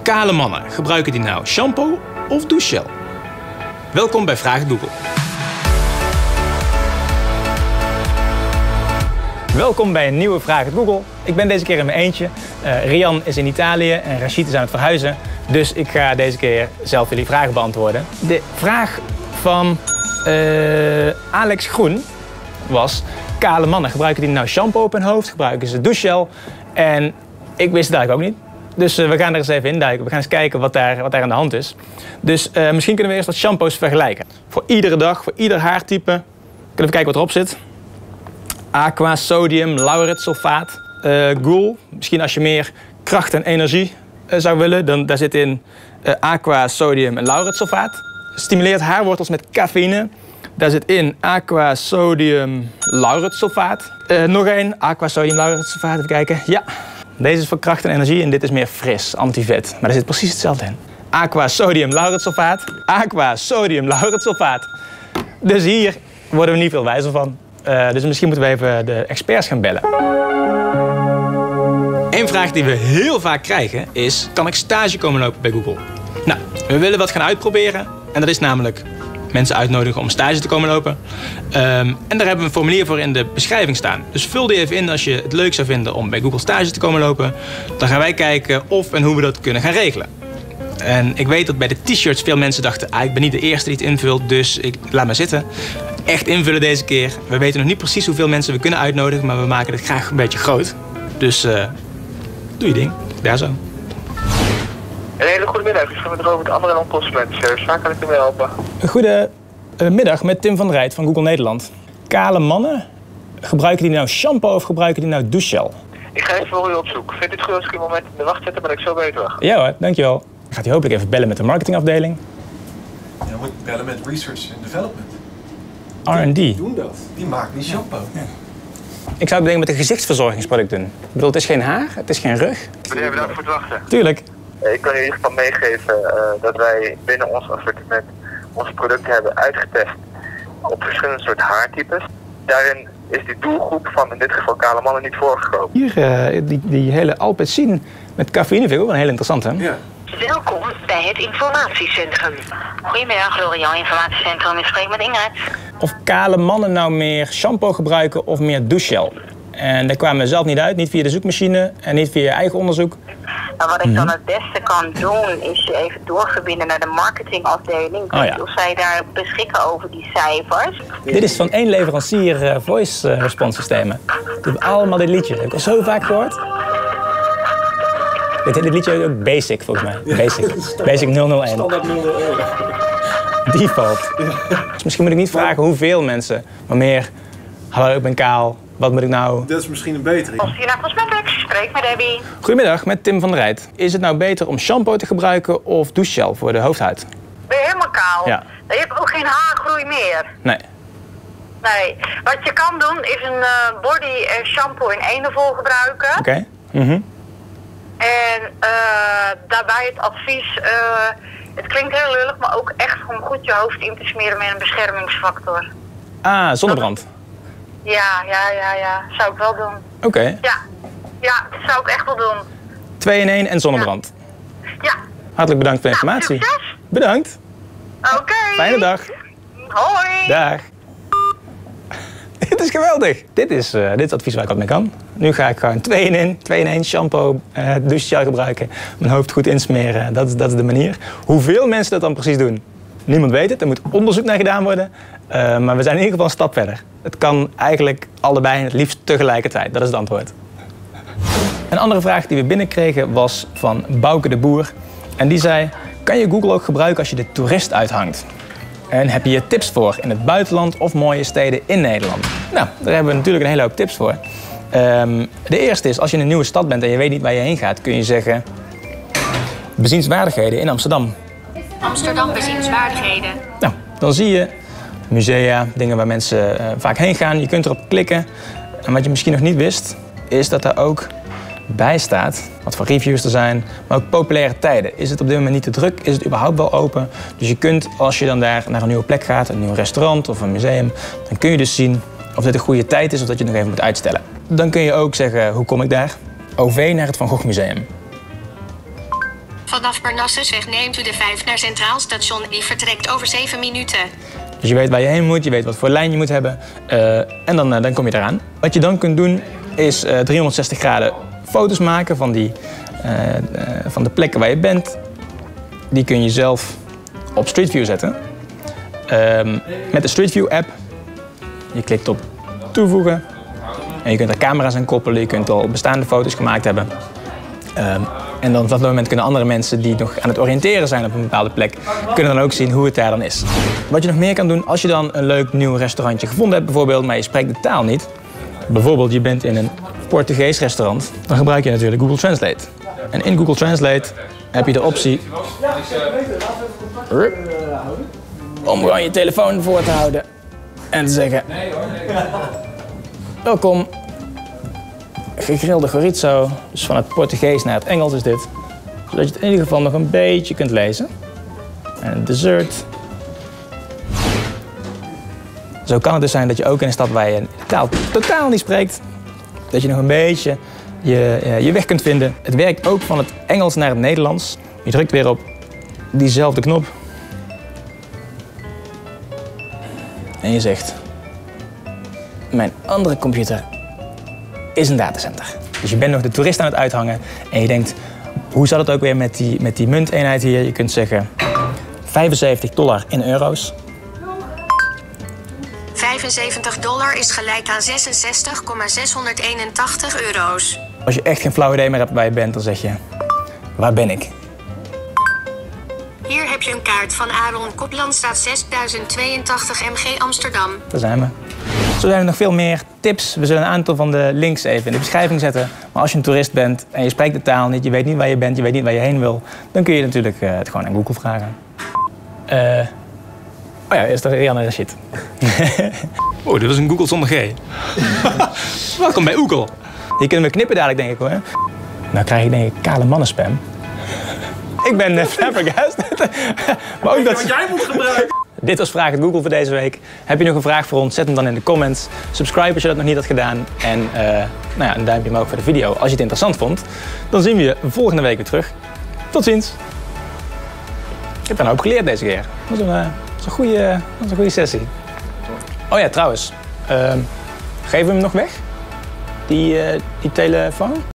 Kale mannen, gebruiken die nou shampoo of douchegel? Welkom bij Vraag het Google. Welkom bij een nieuwe Vraag het Google. Ik ben deze keer in mijn eentje. Rian is in Italië en Rashid is aan het verhuizen. Dus ik ga deze keer zelf jullie vragen beantwoorden. De vraag van Alex Groen was: kale mannen, gebruiken die nou shampoo op hun hoofd? Gebruiken ze douchegel? En ik wist het eigenlijk ook niet. Dus we gaan er eens even induiken. We gaan eens kijken wat daar aan de hand is. Dus misschien kunnen we eerst wat shampoos vergelijken. Voor iedere dag, voor ieder haartype. Kunnen we kijken wat erop zit. Aqua, sodium, lauretsulfaat, Ghoul. Misschien als je meer kracht en energie zou willen, dan daar zit in aqua, sodium en lauretsulfaat. Stimuleert haarwortels met cafeïne. Daar zit in aqua, sodium, lauretsulfaat. Nog één, aqua, sodium, lauretsulfaat. Even kijken. Ja, deze is voor kracht en energie en dit is meer fris, anti-vet. Maar daar zit precies hetzelfde in. Aqua, sodium, lauretsulfaat. Aqua, sodium, lauretsulfaat. Dus hier worden we niet veel wijzer van. Dus misschien moeten we even de experts gaan bellen. Eén vraag die we heel vaak krijgen is: kan ik stage komen lopen bij Google? Nou, we willen wat gaan uitproberen. En dat is namelijk mensen uitnodigen om stage te komen lopen. En daar hebben we een formulier voor in de beschrijving staan. Dus vul die even in als je het leuk zou vinden om bij Google stage te komen lopen. Dan gaan wij kijken of en hoe we dat kunnen gaan regelen. En ik weet dat bij de t-shirts veel mensen dachten: ik ben niet de eerste die het invult, dus ik laat maar zitten. Echt invullen deze keer. We weten nog niet precies hoeveel mensen we kunnen uitnodigen, maar we maken het graag een beetje groot. Dus doe je ding. Daar zo. Een hele goede middag. Ik ga met Robert Anderen Consument Service. Waar kan ik u mee helpen? Goedemiddag met Tim van der Rijt van Google Nederland. Kale mannen, gebruiken die nou shampoo of gebruiken die nou douchegel? Ik ga even voor u op zoek. Vindt u het goed als ik u een moment in de wacht zet, dan ben ik zo bij u terug? Ja hoor, dankjewel. Gaat u hopelijk even bellen met de marketingafdeling. Ja, dan moet je bellen met Research and Development. R&D. Die doen dat. Die maken die shampoo. Ja. Ik zou het denken met een gezichtsverzorgingsproduct doen. Ik bedoel, het is geen haar, het is geen rug. Meneer, bedankt voor het wachten. Tuurlijk. Ik kan u in ieder geval meegeven dat wij binnen ons assortiment onze producten hebben uitgetest op verschillende soorten haartypes. Daarin is die doelgroep van in dit geval kale mannen niet voorgekomen. Hier, die hele Alpecin met cafeïne vind ik ook wel heel interessant, hè? Ja. Welkom bij het informatiecentrum. Goedemiddag, L'Oréal Informatiecentrum. Ik spreek met Ingrid. Of kale mannen nou meer shampoo gebruiken of meer douchegel? En daar kwamen we zelf niet uit, niet via de zoekmachine en niet via je eigen onderzoek. Nou, wat ik dan het beste kan doen, is je even doorverbinden naar de marketingafdeling. Ik weet niet of zij daar beschikken over die cijfers. Dit is van één leverancier voice response systemen. Die hebben allemaal dit liedje. Dat heb ik al zo vaak gehoord. Dit liedje is ook Basic volgens mij. Basic 001. Standaard 001. Default. Dus misschien moet ik niet vragen hoeveel mensen, maar meer: hallo, ik ben kaal. Wat moet ik nou? Dat is misschien een betere. Als je naar Cosmetics spreekt met Debbie. Goedemiddag, met Tim van der Rijt. Is het nou beter om shampoo te gebruiken of douchegel voor de hoofdhuid? Ben je helemaal kaal? Ja. Je hebt ook geen haargroei meer. Nee. Nee. Wat je kan doen is een body shampoo in Enevol gebruiken. Oké. En daarbij het advies, het klinkt heel lullig, maar ook echt om goed je hoofd in te smeren met een beschermingsfactor. Ah, zonnebrand. Ja. Zou ik wel doen. Oké. Ja, dat zou ik echt wel doen. 2 in 1 en zonnebrand. Ja. Hartelijk bedankt voor de informatie. Succes. Bedankt. Oké. Fijne dag. Hoi. Dag. Dit is geweldig. Dit is advies waar ik wat mee kan. Nu ga ik gewoon 2 in 1 shampoo, douchegel gebruiken. Mijn hoofd goed insmeren. Dat is de manier. Hoeveel mensen dat dan precies doen? Niemand weet het. Er moet onderzoek naar gedaan worden. Maar we zijn in ieder geval een stap verder. Het kan eigenlijk allebei en het liefst tegelijkertijd. Dat is het antwoord. Een andere vraag die we binnenkregen was van Bouke de Boer. En die zei: kan je Google ook gebruiken als je de toerist uithangt? En heb je hier tips voor in het buitenland of mooie steden in Nederland? Nou, daar hebben we natuurlijk een hele hoop tips voor. De eerste is, als je in een nieuwe stad bent en je weet niet waar je heen gaat, kun je zeggen: bezienswaardigheden in Amsterdam. Amsterdam bezienswaardigheden. Nou, dan zie je musea, dingen waar mensen vaak heen gaan. Je kunt erop klikken. En wat je misschien nog niet wist, is dat er ook bij staat wat voor reviews er zijn, maar ook populaire tijden. Is het op dit moment niet te druk? Is het überhaupt wel open? Dus je kunt, als je dan daar naar een nieuwe plek gaat, een nieuw restaurant of een museum, dan kun je dus zien of dit een goede tijd is of dat je het nog even moet uitstellen. Dan kun je ook zeggen: hoe kom ik daar? OV naar het Van Gogh Museum. Vanaf Parnassusweg neemt u de 5 naar Centraal Station. Die vertrekt over 7 minuten. Dus je weet waar je heen moet, je weet wat voor lijn je moet hebben. En dan kom je eraan. Wat je dan kunt doen is 360 graden foto's maken van de plekken waar je bent. Die kun je zelf op Street View zetten. Met de Street View app. Je klikt op toevoegen. En je kunt er camera's aan koppelen. Je kunt al bestaande foto's gemaakt hebben. En dan op dat moment kunnen andere mensen die nog aan het oriënteren zijn op een bepaalde plek, kunnen dan ook zien hoe het daar dan is. Wat je nog meer kan doen, als je dan een leuk nieuw restaurantje gevonden hebt bijvoorbeeld, maar je spreekt de taal niet. Bijvoorbeeld je bent in een Portugees restaurant, dan gebruik je natuurlijk Google Translate. En in Google Translate heb je de optie om gewoon je telefoon voor te houden en te zeggen: welkom, gegrilde chorizo, dus van het Portugees naar het Engels is dit. Zodat je het in ieder geval nog een beetje kunt lezen. En dessert. Zo kan het dus zijn dat je ook in een stad waar je de taal totaal niet spreekt, dat je nog een beetje je weg kunt vinden. Het werkt ook van het Engels naar het Nederlands. Je drukt weer op diezelfde knop. En je zegt: mijn andere computer is een datacenter. Dus je bent nog de toerist aan het uithangen en je denkt: hoe zat het ook weer met die munteenheid hier? Je kunt zeggen $75 in euro's. $75 is gelijk aan 66,681 euro's. Als je echt geen flauw idee meer hebt waar je bent, dan zeg je: waar ben ik? Hier heb je een kaart van Aaron Koplandstraat 6082 MG Amsterdam. Daar zijn we. Zo zijn er nog veel meer tips. We zullen een aantal van de links even in de beschrijving zetten. Maar als je een toerist bent en je spreekt de taal niet, je weet niet waar je bent, je weet niet waar je heen wil, dan kun je natuurlijk het gewoon aan Google vragen. Oh ja, is er Rian en Rashid. Oh, dit was een Google zonder G. Welkom bij Google. Die kunnen we knippen dadelijk, denk ik hoor. Nou krijg ik denk ik kale mannenspam. Ik ben flabbergasted. Maar ook dat Wat jij moet gebruiken. Dit was Vraag het Google voor deze week. Heb je nog een vraag voor ons? Zet hem dan in de comments. Subscribe als je dat nog niet had gedaan. En nou ja, een duimpje omhoog voor de video als je het interessant vond. Dan zien we je volgende week weer terug. Tot ziens. Ik heb een hoop geleerd deze keer. Dat was een goede sessie. Oh ja, trouwens. Geven we hem nog weg? Die telefoon?